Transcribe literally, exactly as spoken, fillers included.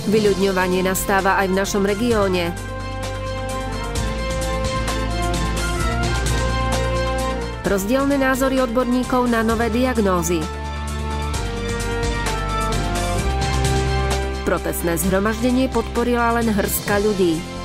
Vyľudňovanie nastáva aj v našom regióne. Rozdielne názory odborníkov na nové diagnózy. Protestné zhromaždenie podporila len hrstka ľudí.